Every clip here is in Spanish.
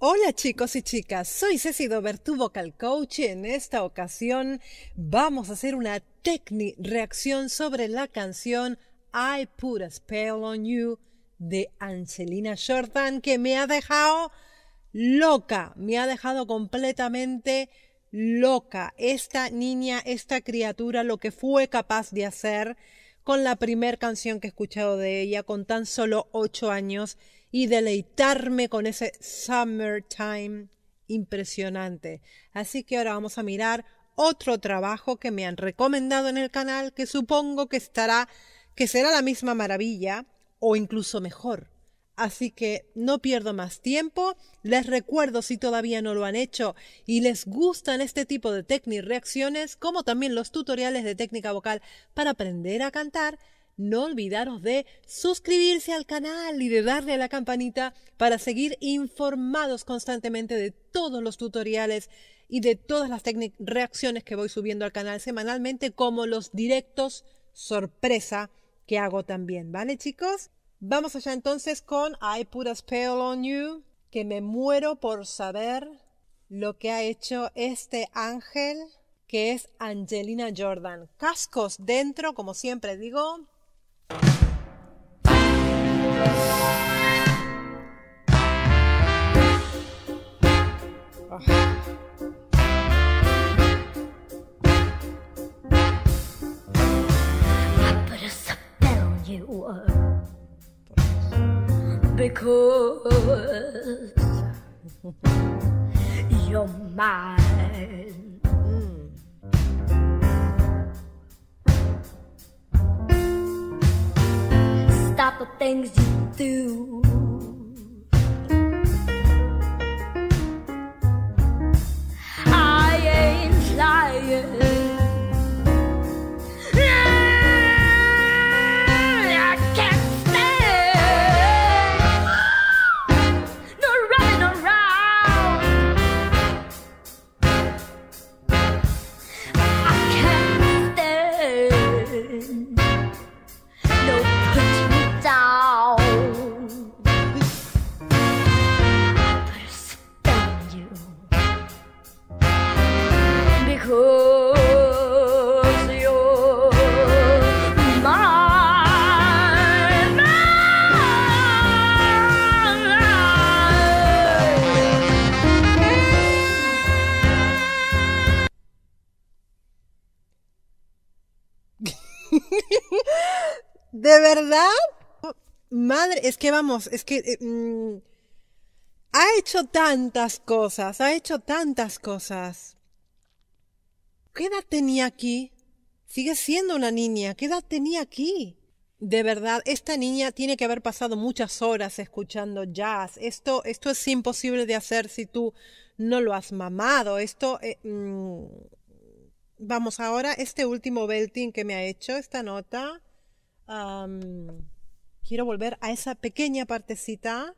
Hola chicos y chicas, soy Ceci Dover, tu vocal coach, y en esta ocasión vamos a hacer una reacción sobre la canción I Put a Spell on You de Angelina Jordan, que me ha dejado loca, me ha dejado completamente loca. Esta niña, esta criatura, lo que fue capaz de hacer con la primer canción que he escuchado de ella, con tan solo 8 años, y deleitarme con ese Summertime impresionante. Así que ahora vamos a mirar otro trabajo que me han recomendado en el canal, que supongo que será la misma maravilla o incluso mejor. Así que no pierdo más tiempo. Les recuerdo, si todavía no lo han hecho y les gustan este tipo de reacciones, como también los tutoriales de técnica vocal para aprender a cantar, no olvidaros de suscribirse al canal y de darle a la campanita para seguir informados constantemente de todos los tutoriales y de todas las reacciones que voy subiendo al canal semanalmente, como los directos sorpresa que hago también, ¿vale, chicos? Vamos allá entonces con I Put a Spell on You, que me muero por saber lo que ha hecho este ángel, que es Angelina Jordan. Cascos dentro, como siempre digo. Oh. I put a spell on you because you're mine. Stop the things you do. I ain't lying. I can't stand no running around. I can't stand no putting me down. Put a spell on you because you're mine. ¿De verdad? Madre, es que vamos, es que ha hecho tantas cosas, ha hecho tantas cosas. ¿Qué edad tenía aquí? Sigue siendo una niña. ¿Qué edad tenía aquí? De verdad, esta niña tiene que haber pasado muchas horas escuchando jazz. Esto es imposible de hacer si tú no lo has mamado. Vamos ahora, este último belting que me ha hecho, esta nota. Quiero volver a esa pequeña partecita.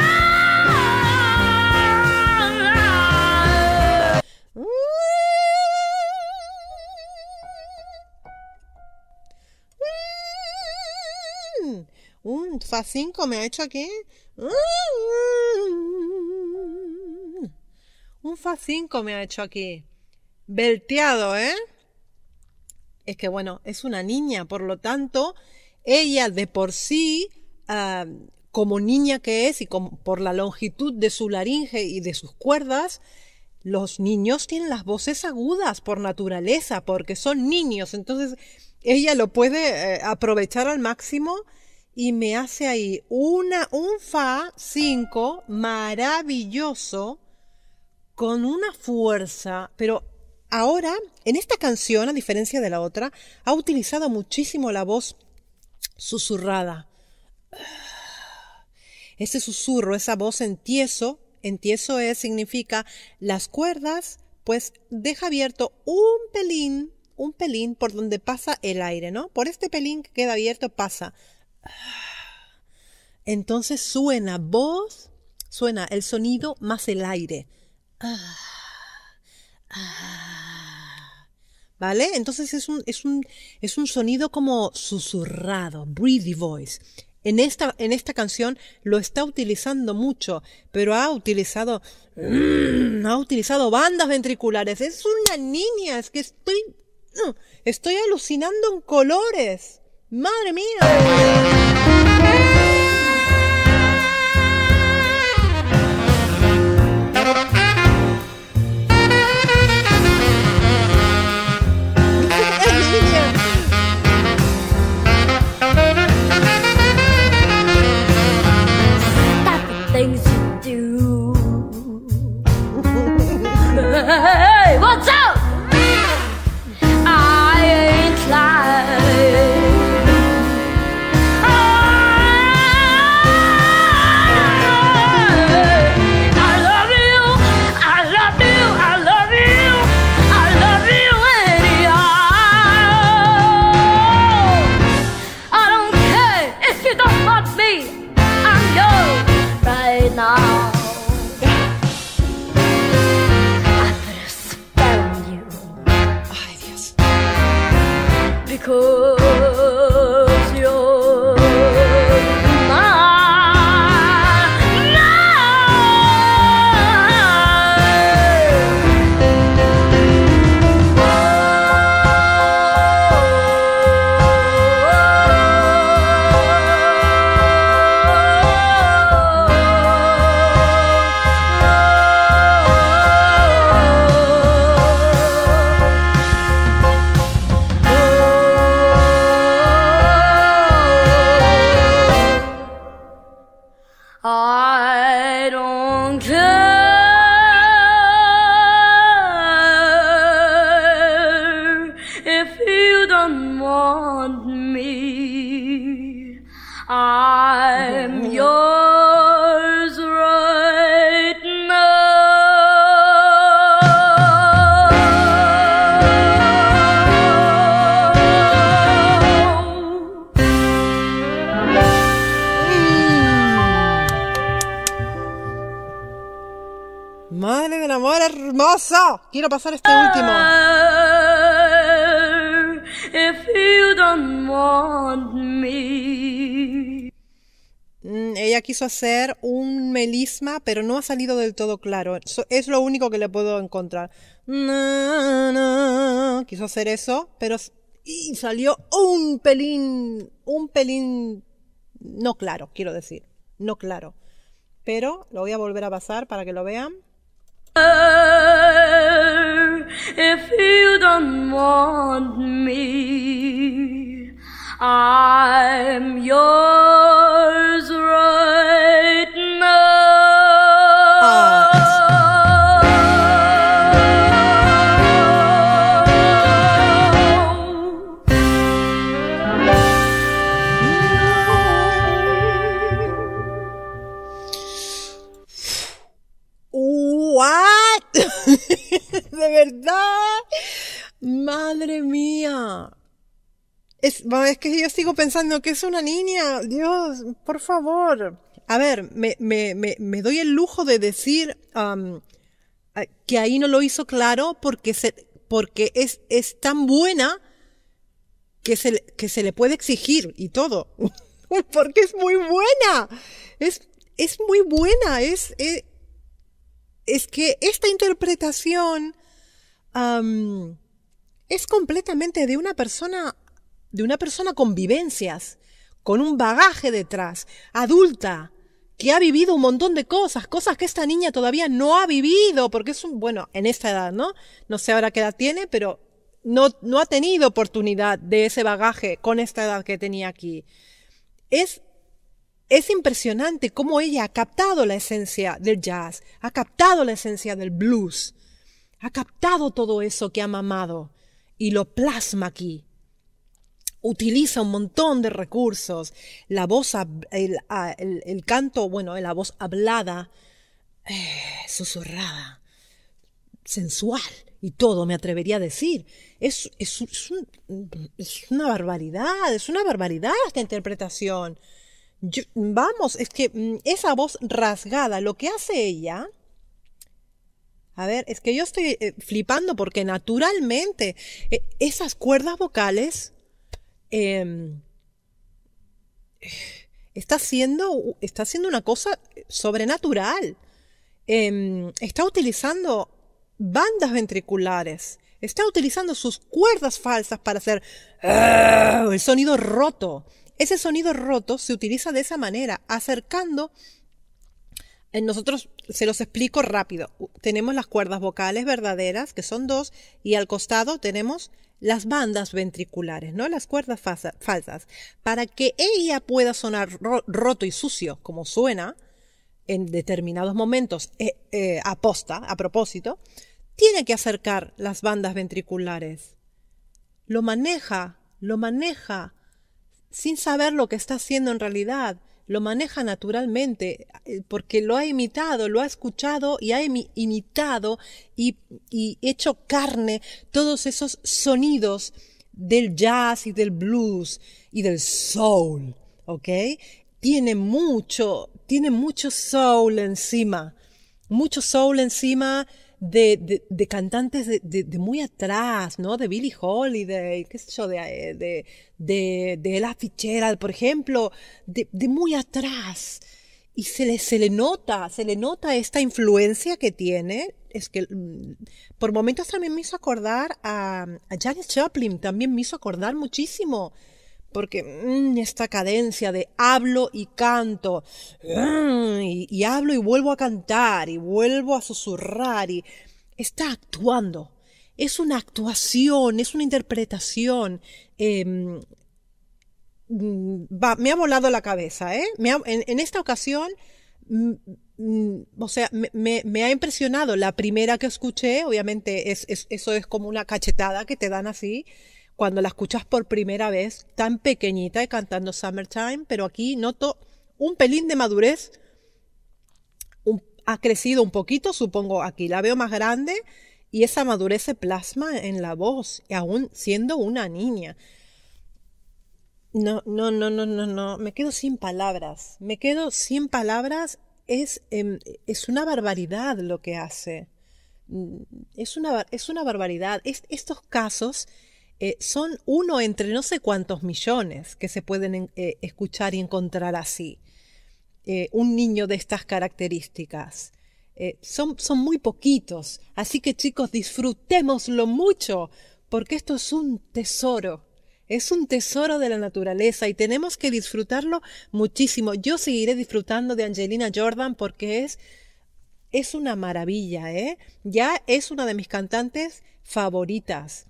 Un fa 5 me ha hecho aquí. Un fa 5 me ha hecho aquí. Belteado, ¿eh? Es que bueno, es una niña, por lo tanto, ella de por sí, como niña que es y por la longitud de su laringe y de sus cuerdas, los niños tienen las voces agudas por naturaleza, porque son niños. Entonces ella lo puede aprovechar al máximo y me hace ahí un fa 5 maravilloso con una fuerza. Pero ahora, en esta canción, a diferencia de la otra, ha utilizado muchísimo la voz susurrada. Ese susurro, esa voz en tieso significa las cuerdas, pues deja abierto un pelín por donde pasa el aire, ¿no? Por este pelín que queda abierto pasa. Entonces suena el sonido más el aire. ¿Vale? Entonces es un sonido como susurrado, breathy voice. en esta canción lo está utilizando mucho, pero ha utilizado bandas ventriculares. Es una niña, es que estoy alucinando en colores. ¡Madre mía! Things you do. Hey, what's up? I ain't lying. I love you, I love you, I love you, I love you anyhow. I don't care if you don't want me, I'm yours right now. I put a spell on you. Ay, Dios. Because you're mine. I don't care if you don't want me. I'm yours right Madre del amor hermoso. Quiero pasar este último. If you don't want me. Ella quiso hacer un melisma, pero no ha salido del todo claro. Es lo único que le puedo encontrar. Quiso hacer eso, pero y salió un pelín no claro, quiero decir, no claro. Pero lo voy a volver a pasar para que lo vean. If you don't want me, I'm yours right ¿What? ¿De verdad? Madre mía. Es que yo sigo pensando que es una niña. Dios, por favor. A ver, me doy el lujo de decir que ahí no lo hizo claro porque es tan buena que se le puede exigir y todo. Porque es muy buena. Es muy buena. Es que esta interpretación es completamente de una persona con vivencias, con un bagaje detrás, adulta, que ha vivido un montón de cosas que esta niña todavía no ha vivido, porque bueno, en esta edad, ¿no? No sé ahora qué edad tiene, pero no ha tenido oportunidad de ese bagaje con esta edad que tenía aquí. Es impresionante cómo ella ha captado la esencia del jazz, ha captado la esencia del blues, ha captado todo eso que ha mamado y lo plasma aquí. Utiliza un montón de recursos, la voz, el canto, bueno, la voz hablada, susurrada, sensual y todo, me atrevería a decir. Es una barbaridad esta interpretación. Vamos, es que esa voz rasgada, lo que hace ella... A ver, es que yo estoy flipando porque naturalmente esas cuerdas vocales está haciendo una cosa sobrenatural. Está utilizando bandas ventriculares, está utilizando sus cuerdas falsas para hacer el sonido roto. Ese sonido roto se utiliza de esa manera, acercando. Nosotros se los explico rápido. Tenemos las cuerdas vocales verdaderas, que son 2, y al costado tenemos las bandas ventriculares, ¿no? Las cuerdas falsas. Para que ella pueda sonar roto y sucio, como suena en determinados momentos, a propósito, tiene que acercar las bandas ventriculares. Lo maneja sin saber lo que está haciendo en realidad. Lo maneja naturalmente, porque lo ha imitado, lo ha escuchado y ha imitado y hecho carne todos esos sonidos del jazz y del blues y del soul, ¿ok? Tiene mucho soul encima, de cantantes de muy atrás, ¿no? De Billie Holiday, qué sé yo, de Ella Fitzgerald, por ejemplo, de muy atrás. Y se le nota esta influencia que tiene. Es que por momentos también me hizo acordar a Janis Joplin, también me hizo acordar muchísimo. Porque esta cadencia de hablo y canto, y hablo y vuelvo a cantar, y vuelvo a susurrar, y está actuando. Es una actuación, es una interpretación. Me ha volado la cabeza, ¿eh? En esta ocasión, o sea, me ha impresionado. La primera que escuché, obviamente, eso es como una cachetada que te dan así, cuando la escuchas por primera vez, tan pequeñita y cantando Summertime, pero aquí noto un pelín de madurez. Ha crecido un poquito, supongo, aquí la veo más grande, y esa madurez se plasma en la voz, aún siendo una niña. No, me quedo sin palabras. Es una barbaridad lo que hace. Es una barbaridad. Estos casos son uno entre no sé cuántos millones que se pueden escuchar y encontrar así. Un niño de estas características. Son muy poquitos. Así que, chicos, disfrutémoslo mucho, porque esto es un tesoro. Es un tesoro de la naturaleza y tenemos que disfrutarlo muchísimo. Yo seguiré disfrutando de Angelina Jordan porque es una maravilla, ¿eh? Ya es una de mis cantantes favoritas.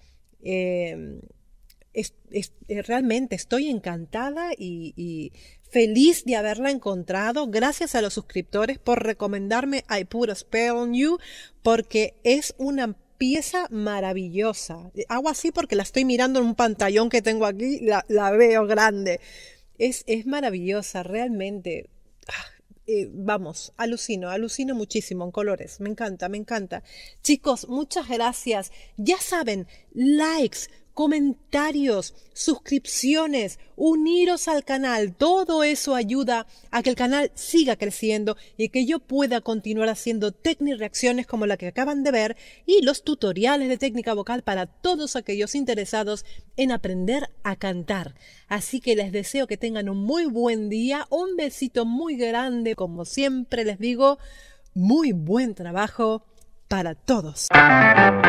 Realmente estoy encantada y feliz de haberla encontrado. Gracias a los suscriptores por recomendarme I Put a Spell on You, porque es una pieza maravillosa. Hago así porque la estoy mirando en un pantallón que tengo aquí, la veo grande. Es maravillosa, realmente. Vamos, alucino muchísimo en colores. Me encanta. Chicos, muchas gracias. Ya saben, likes, comentarios, suscripciones, uniros al canal. Todo eso ayuda a que el canal siga creciendo y que yo pueda continuar haciendo reacciones como la que acaban de ver y los tutoriales de técnica vocal para todos aquellos interesados en aprender a cantar. Así que les deseo que tengan un muy buen día, un besito muy grande, como siempre les digo, muy buen trabajo para todos.